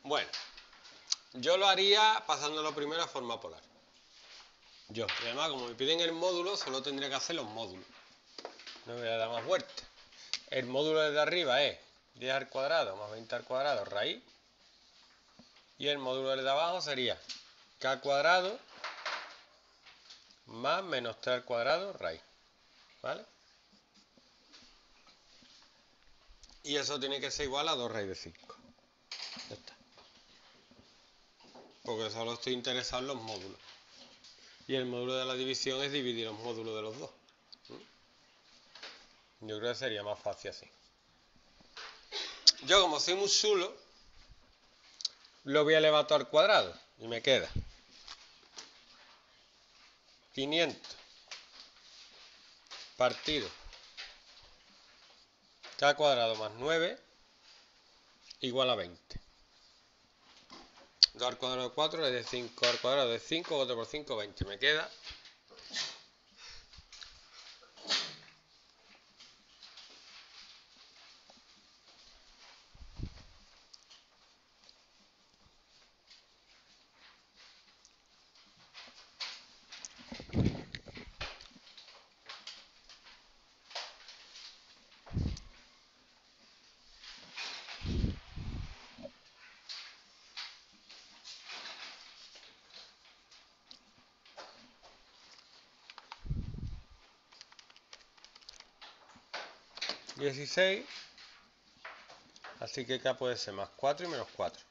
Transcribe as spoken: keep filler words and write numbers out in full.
Bueno, yo lo haría pasándolo primero a forma polar. Yo, y además como me piden el módulo, solo tendría que hacer los módulos. No me voy a dar más vueltas. El módulo de arriba es diez al cuadrado más veinte al cuadrado raíz. Y el módulo de abajo sería k al cuadrado más menos tres al cuadrado raíz. ¿Vale? Y eso tiene que ser igual a dos raíz de cinco. Ya está. Porque solo estoy interesado en los módulos. Y el módulo de la división es dividir los módulos de los dos. Yo creo que sería más fácil así. Yo, como soy muy chulo, lo voy a elevar todo al cuadrado. Y me queda quinientos partido k cuadrado más nueve igual a veinte. dos al cuadrado de cuatro es de cinco al cuadrado de cinco, cuatro por cinco, veinte. Me queda dieciséis, así que k puede ser más cuatro y menos cuatro.